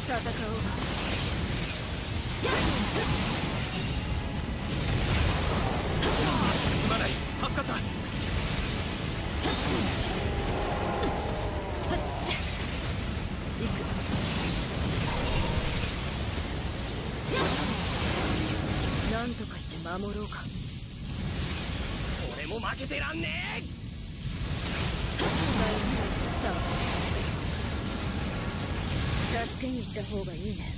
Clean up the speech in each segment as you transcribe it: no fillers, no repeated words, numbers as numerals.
戦おう。 すまない、助かった。 行く。なんとかして守ろうか。 俺も負けてらんねえ。 助けに行った方がいいね。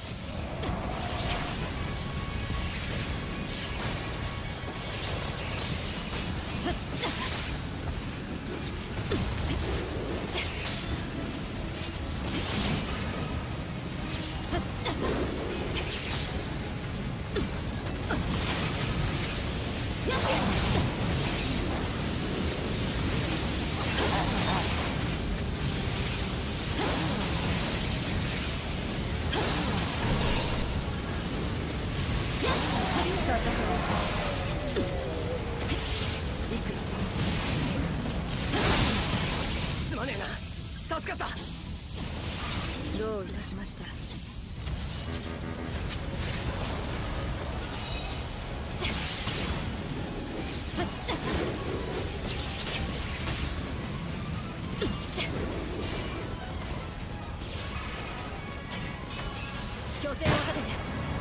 すまねえな、助かった。 どういたしました。拠点を立てて。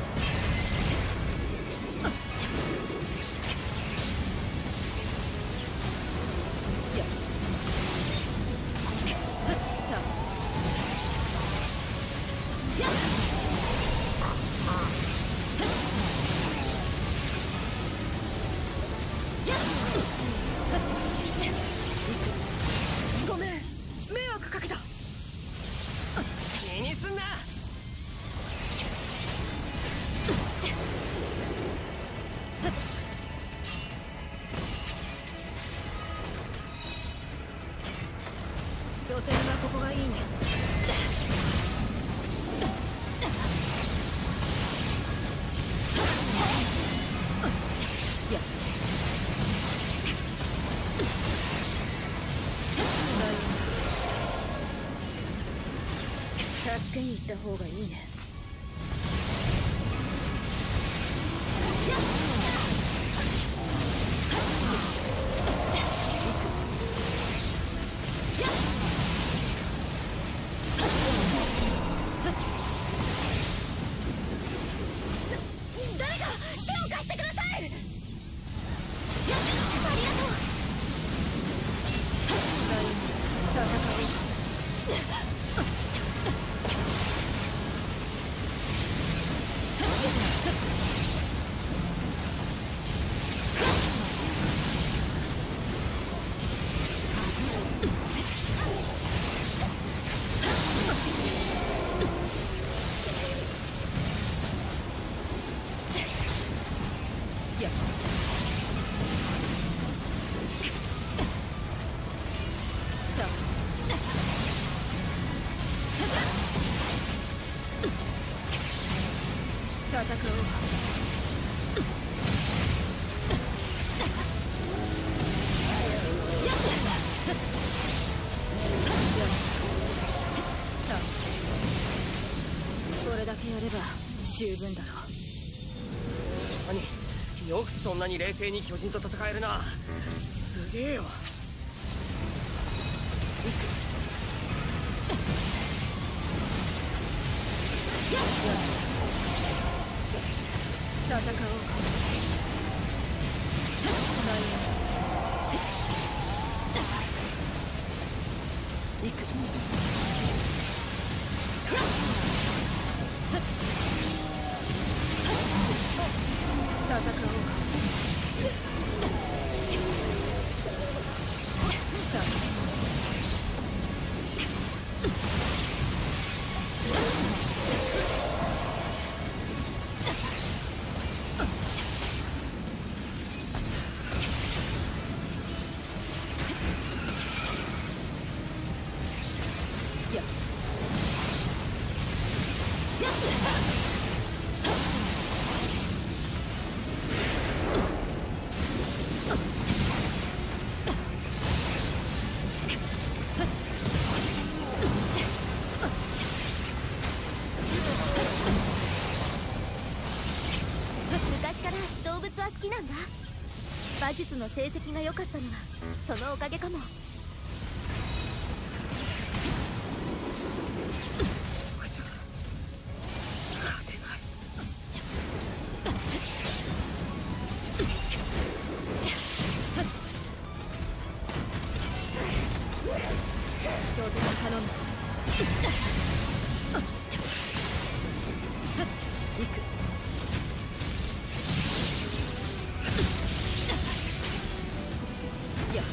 ごめん、迷惑かけた。 気にすんな。 拠点はここがいいね。助けに行った方がいいね。誰か手を貸してください。ありがとう。戦おう。戦おう。これだけやれば十分だろう。 何、よくそんなに冷静に巨人と戦えるな。すげえよ。 戦おうか。行く。戦おうか。 きなんだ。馬術の成績が良かったのはそのおかげかも。両手に頼む。行く。やっ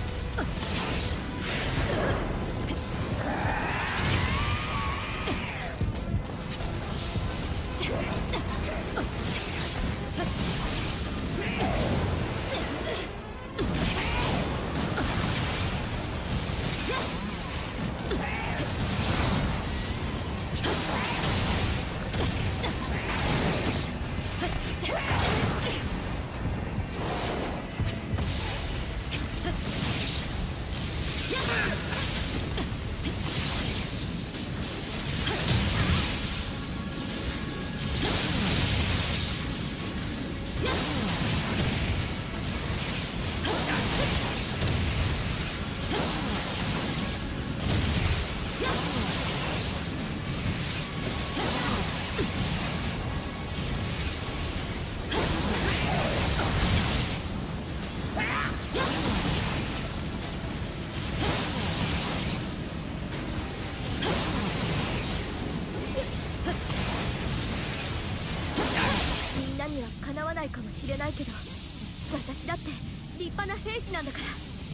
にはかなわないかもしれないけど、私だって立派な兵士なんだから。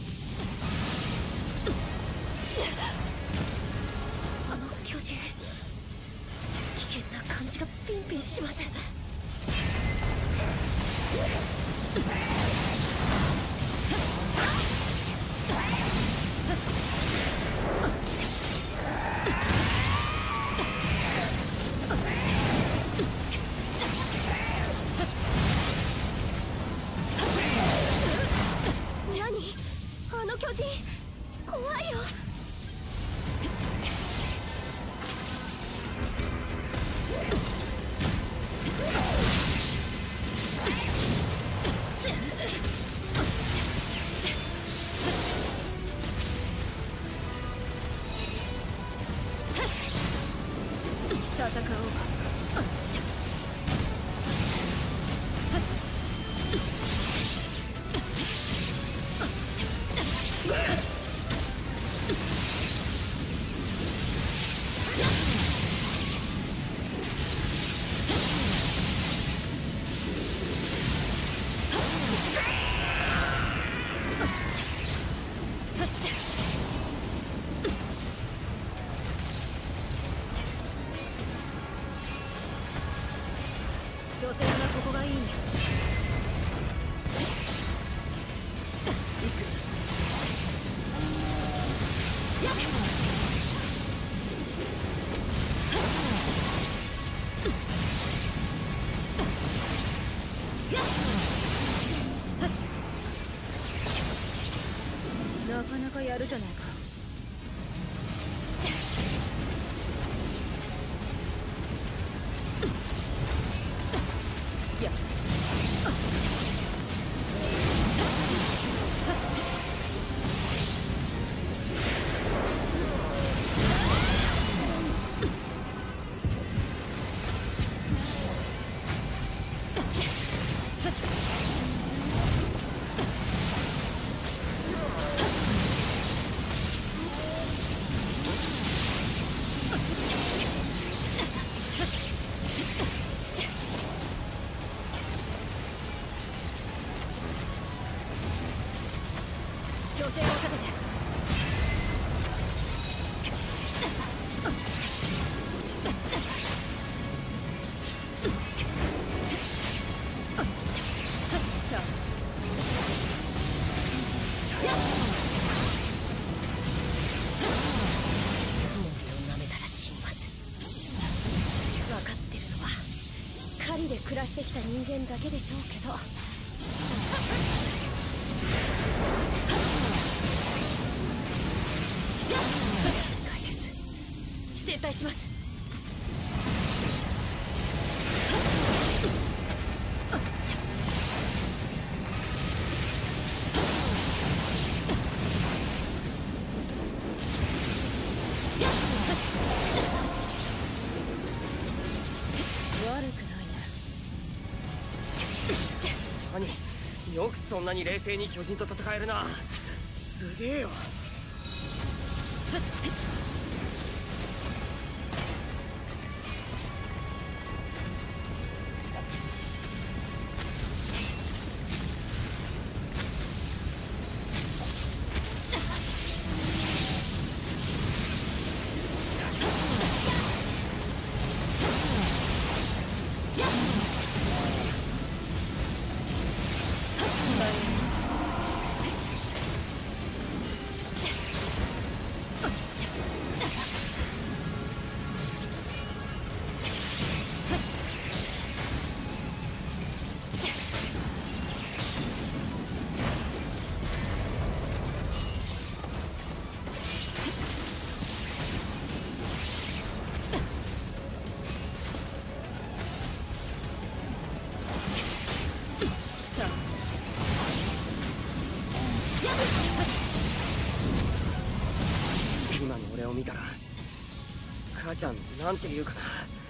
あの巨人、危険な感じがピンピンします。あの巨人怖いよ。戦おう。拠点はここがいいんだ。行く。やっなかなかやるじゃないか。やっ拠点を立てて。チャンス。人間を舐めたら死にます。分かってるのは狩りで暮らしてきた人間だけでしょうけど。撤退します。 悪くないね。 何、よくそんなに冷静に巨人と戦えるな。すげえよ。今の俺を見たら母ちゃんなんて言うかな。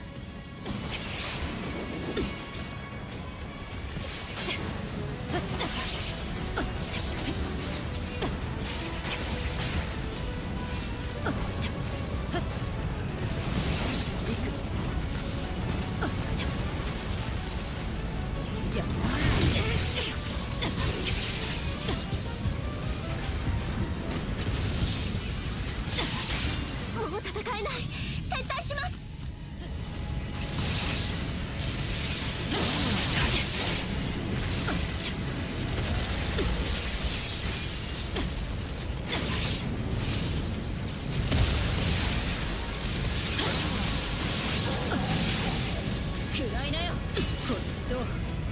もう戦えない。撤退します。食らいなよ。これどう？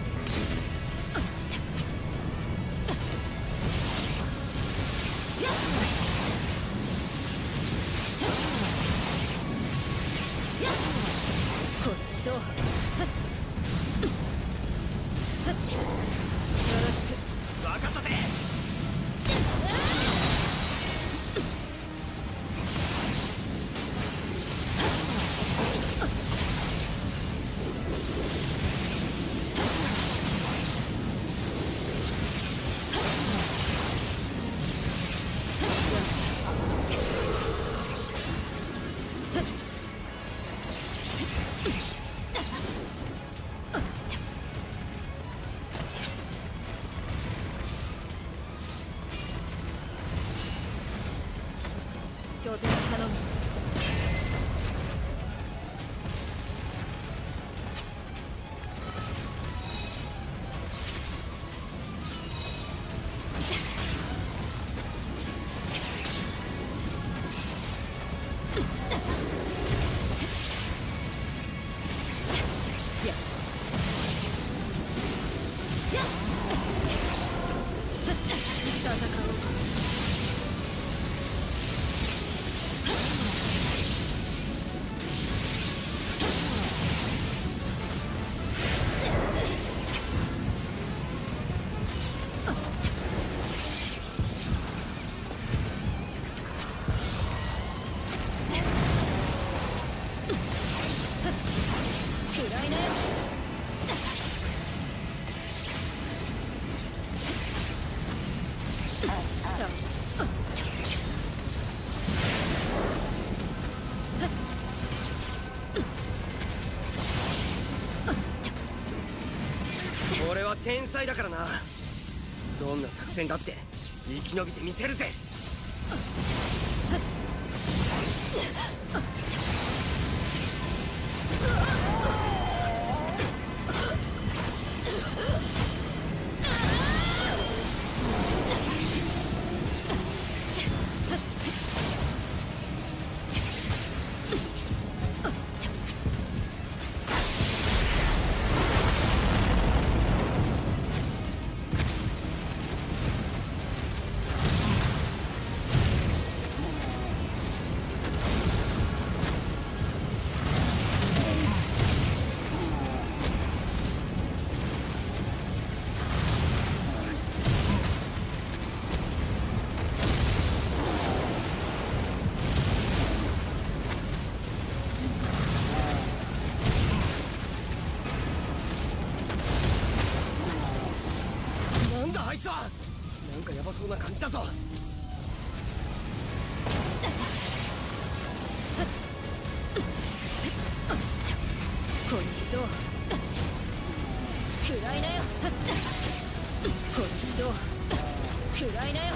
これどう？よろしく。 分かったぜ。 拠点頼む。戦おうか。食らいなよ。倒す。 俺は天才だからな。どんな作戦だって生き延びてみせるぜ。 つは。なんかヤバそうな感じだぞ。 これでどう食らいなよ。これでどう食らいなよ。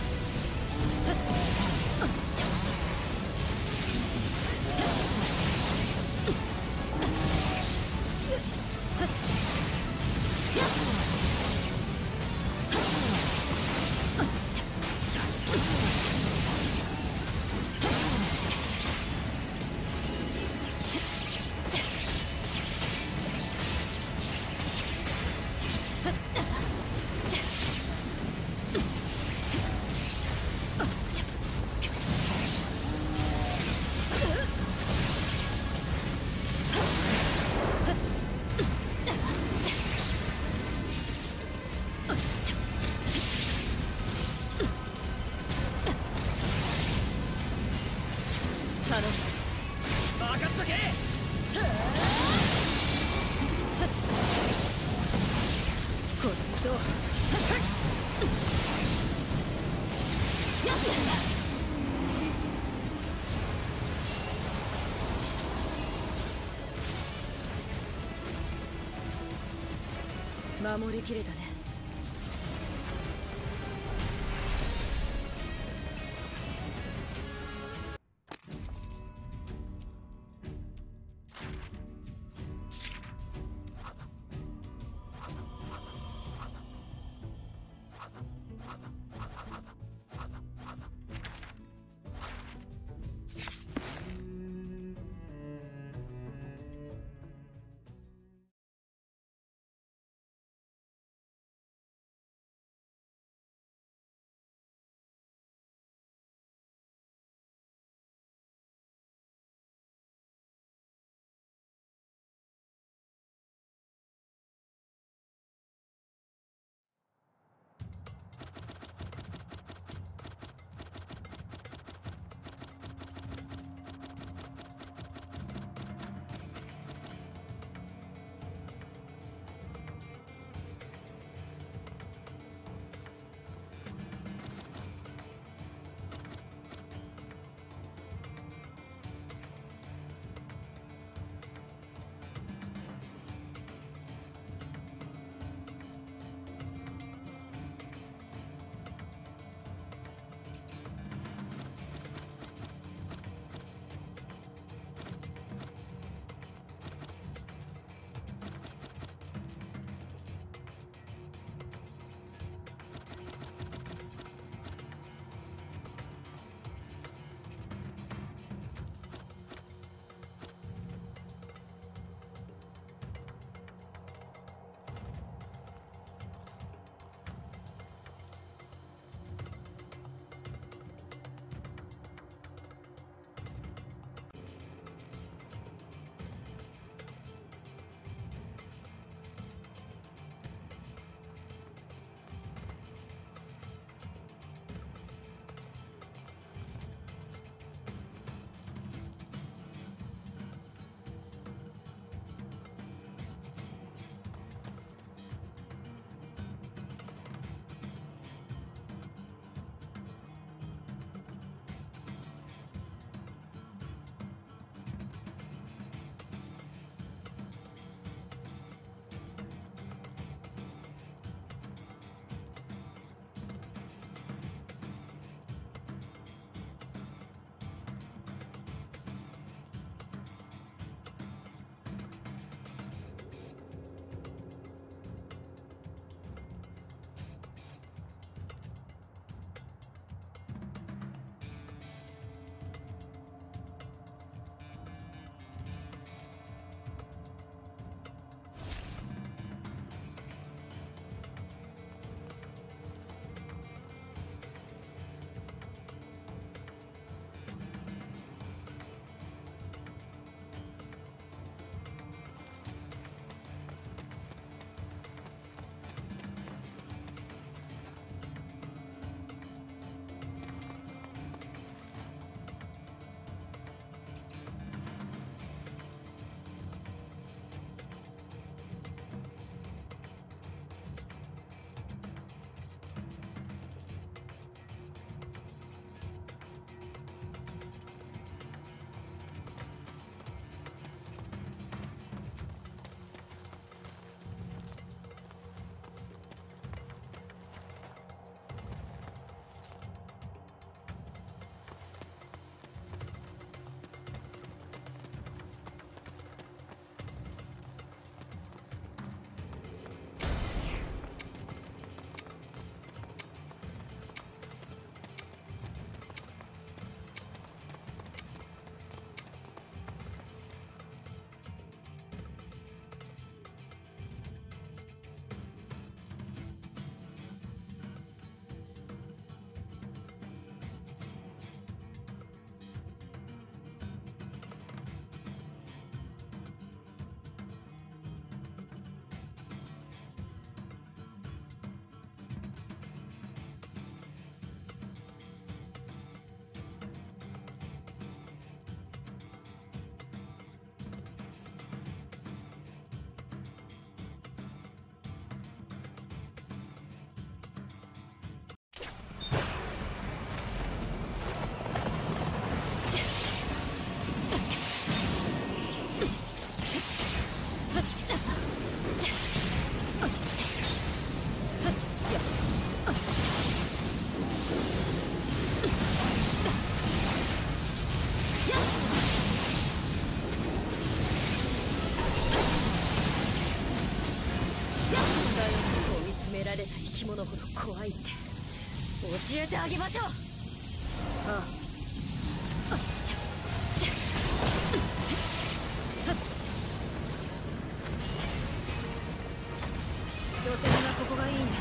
頼む。 任せとけ。 これでどう守りきれたね。 慣れた生き物ほど怖いって教えてあげましょう。ああ。拠点はここがいいね。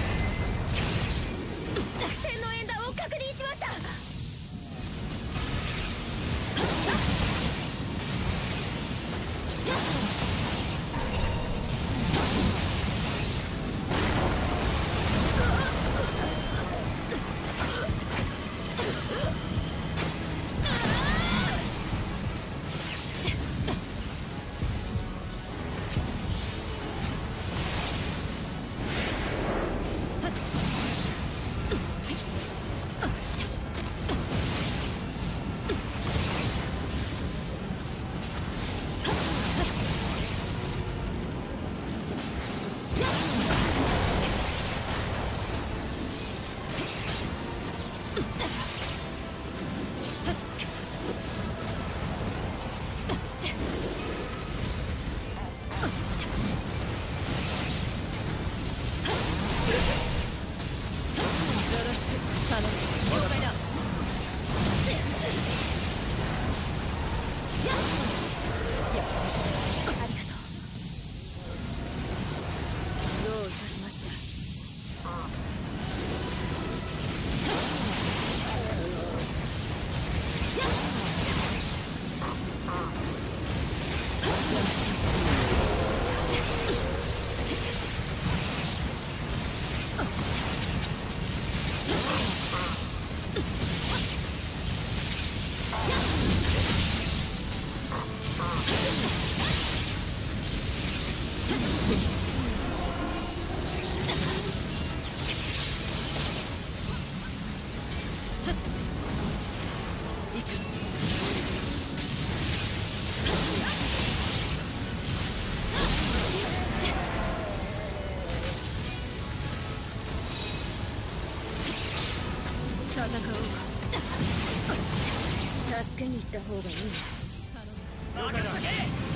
線の演弾を確認しました。戦おう。助けに行った方がいい。頼む。任せ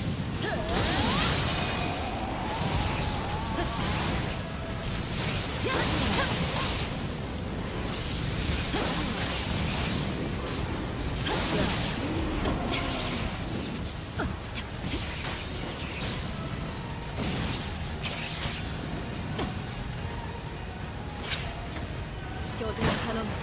拠点頼む。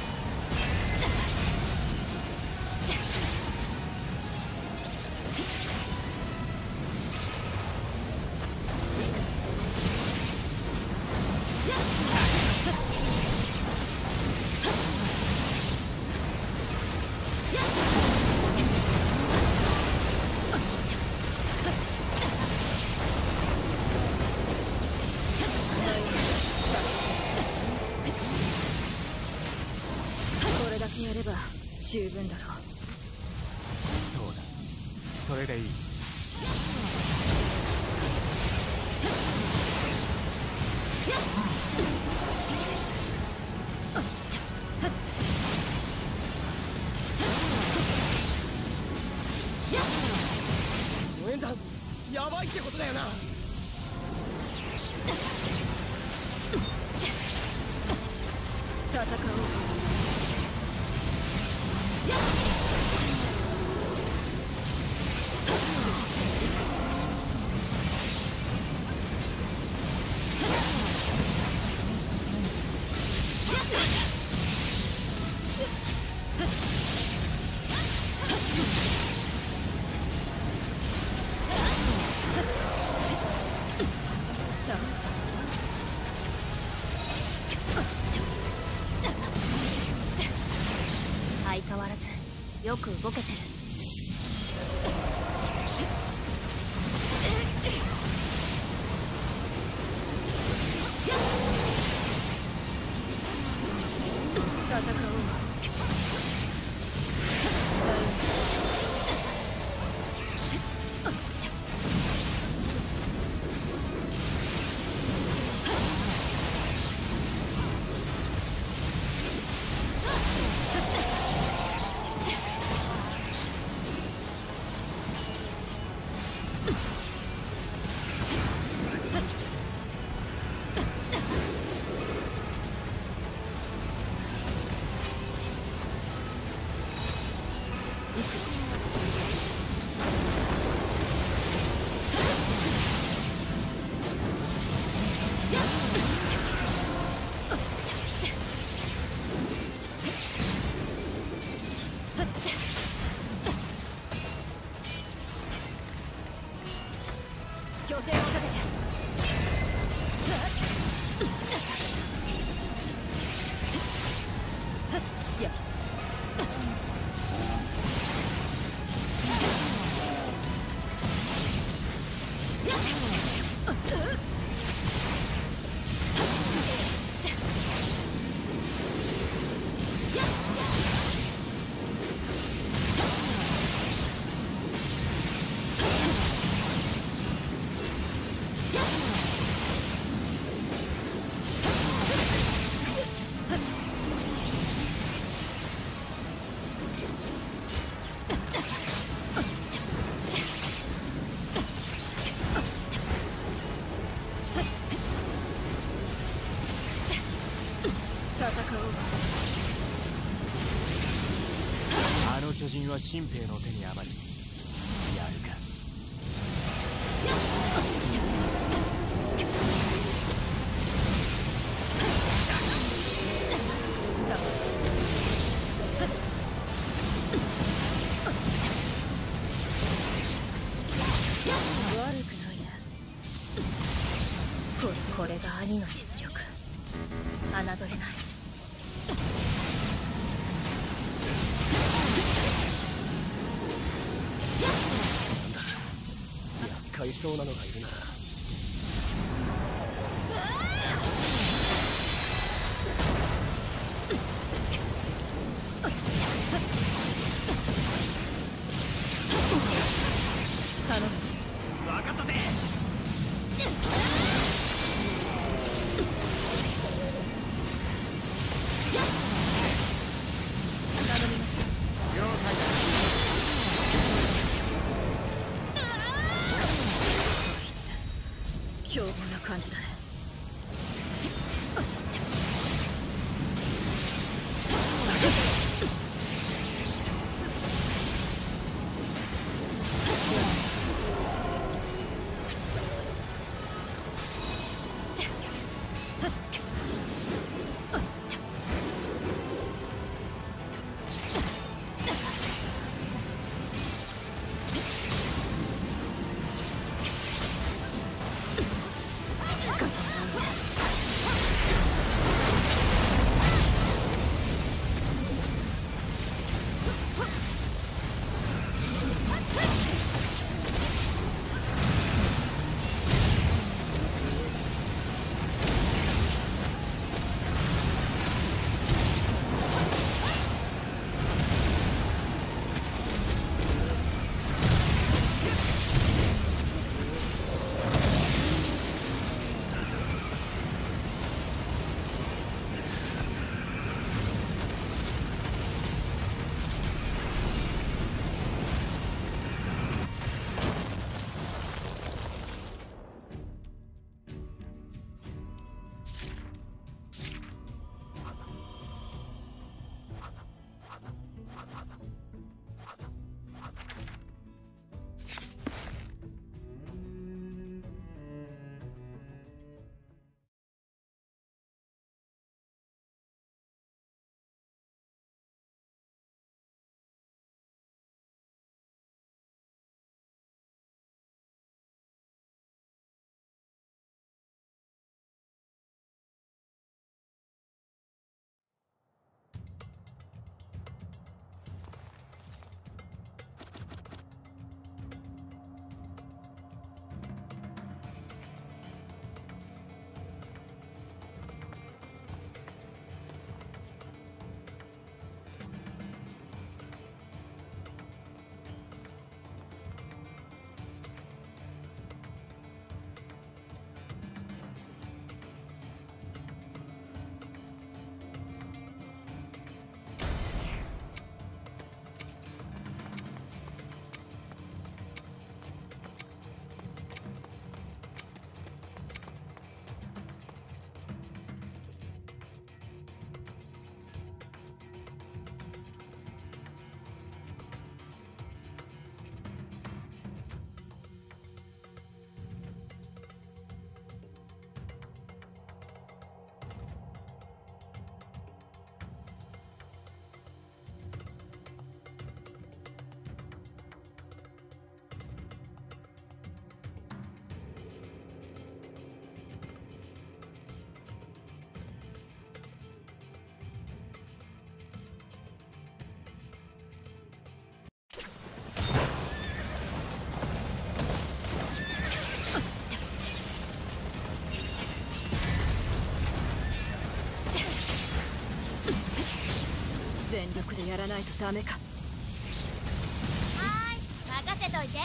やれば十分だろう。 そうだ、それでいい。 応援団やばいってことだよな。 戦おう。相変わらずよく動けてる。戦おう。 定を立てて。や戦おう。 あの巨人は新兵の手に余る。やるか。 倒す。悪くないね。これが兄の実力。侮れない。 買いそうなのがいるな。 頼む。 分かったぜ。 頼みました。 了解だ。 凶暴な感じだね。仕方ない。 全力でやらないとダメか。 はーい、任せといて。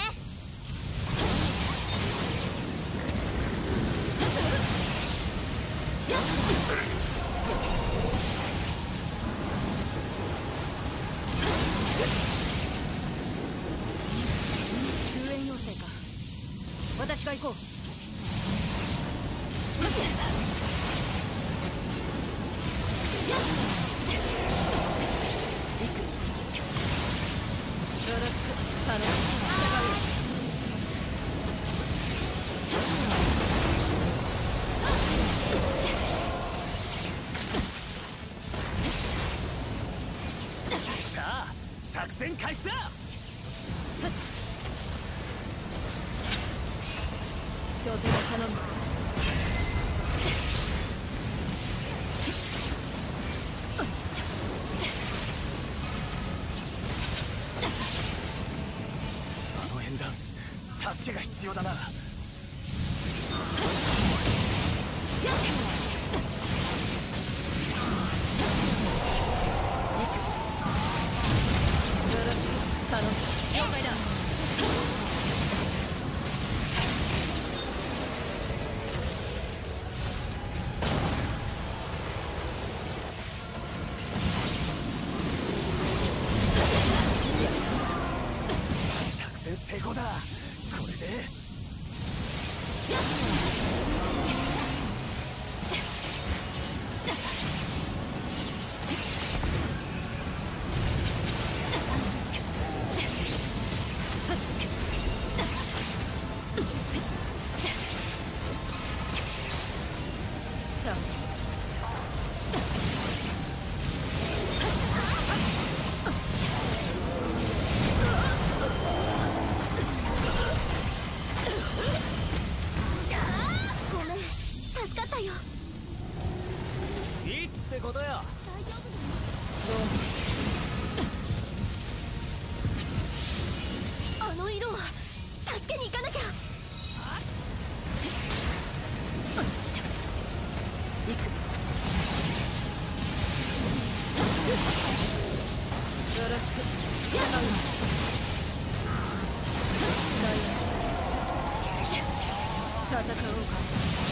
救援要請か。私が行こう。よろしく頼む。従う。 さあ作戦開始だ。 協定を頼む。 あの演弾助けが必要だな。 よろしく頼む。了解だ。 作戦成功だ。これで倒す。 ごめん、助かったよ。 いいってことよ。 大丈夫なの？あの色は助けに行かなきゃ。 行く。よろしく従う。戦おうか。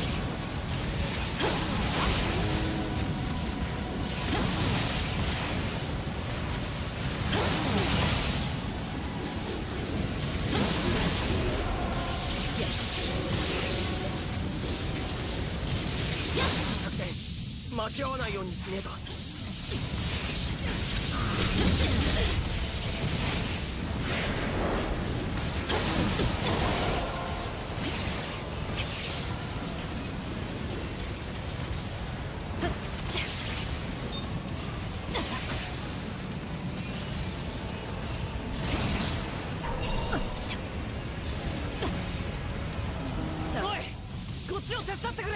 作戦間違わないようにしねえと。おい、こっちを手伝ってくれ。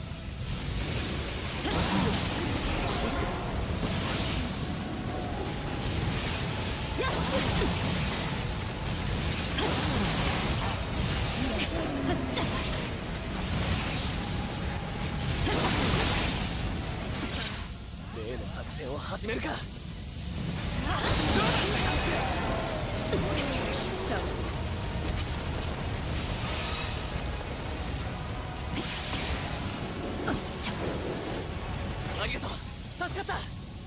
例の作戦を始めるか。 倒す。 ありがとう、助かった。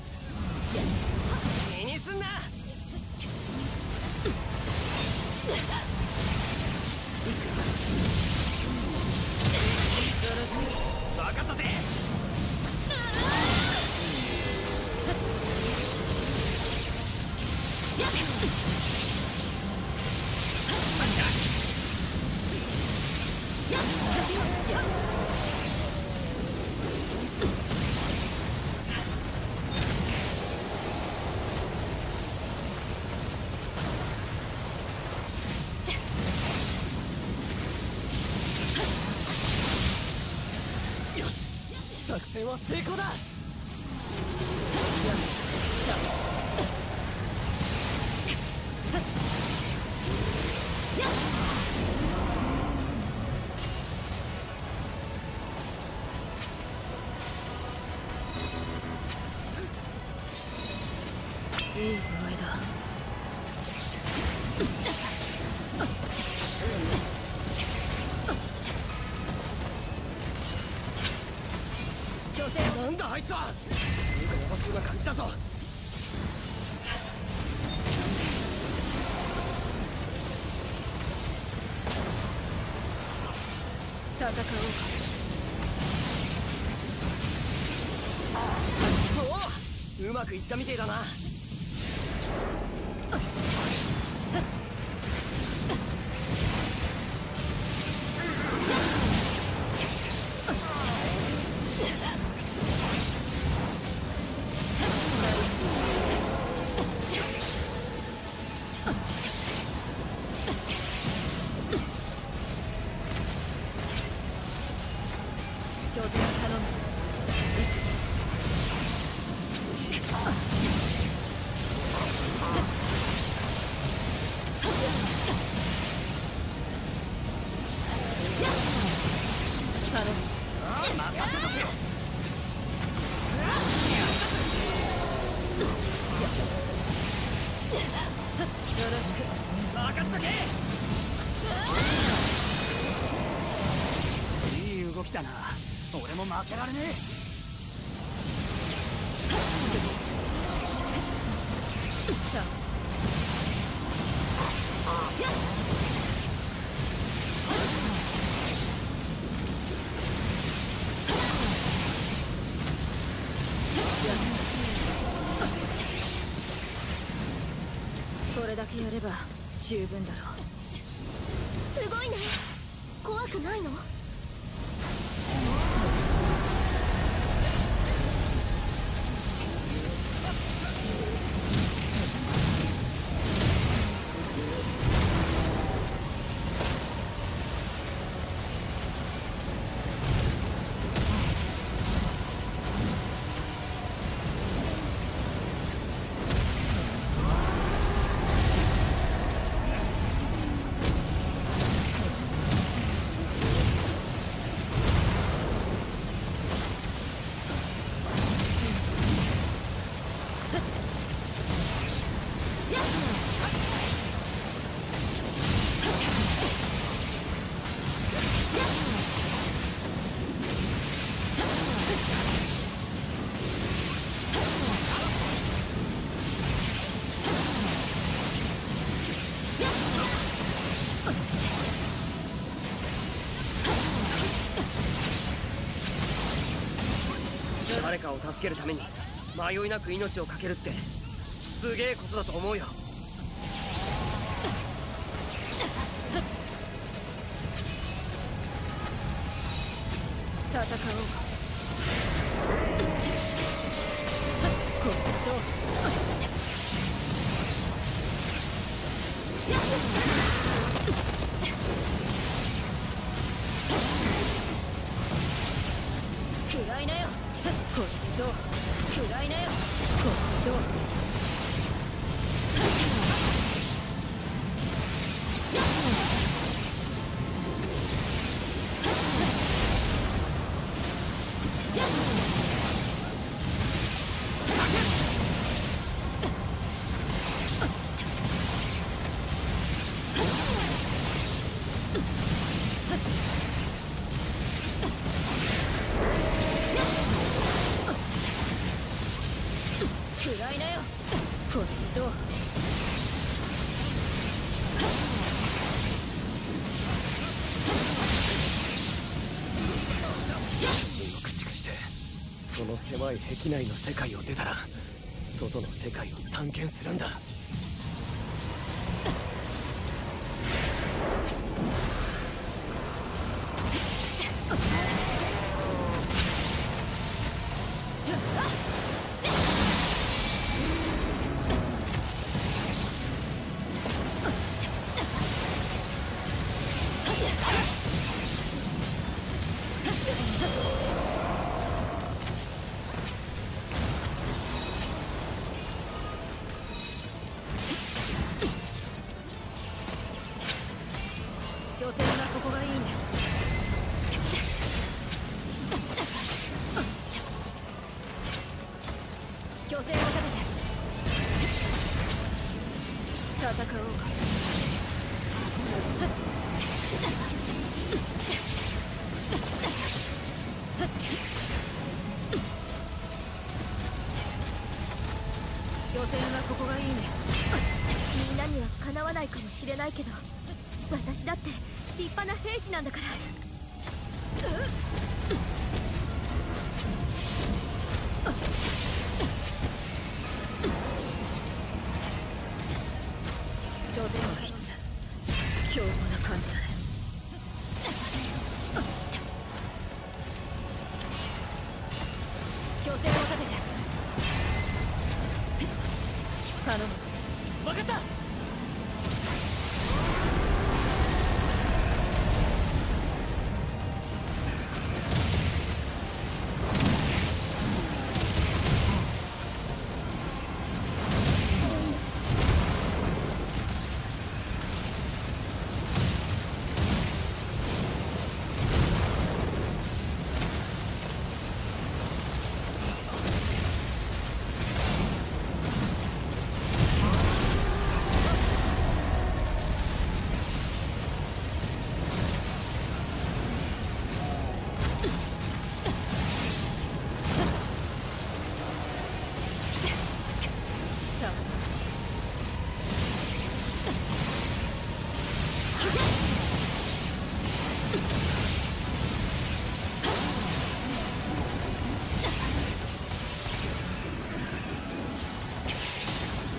気にすんな。 よろしく。 分かったぜ。よし、作戦は成功だ。 いい具合だ。拠点を。 なんだあいつは。何かヤバそうな感じだぞ。 戦おう。 おお、うまくいったみてえだな。 拠点を頼む。頼む。 任せとけよ。 よろしく。 任せとけ。 いい動きだな。俺も負けられねえ。 倒す。これだけやれば十分だろう。 すごいね。怖くないの？ 誰かを助けるために迷いなく命を懸けるってすげえことだと思うよ。 戦おう。これどう？食らいなよ。これでどう？食らいなよ。これでどう？食らいなよ。これでどう？ 人を駆逐してこの狭い壁内の世界を出たら外の世界を探検するんだ。 おうか。拠点はここがいいね。 みんなにはかなわないかもしれないけど、私だって立派な兵士なんだから。 拠点は一つ凶暴な感じだね。拠点を立てて頼む。 分かった。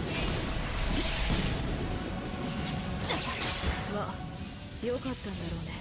まあよかったんだろうね。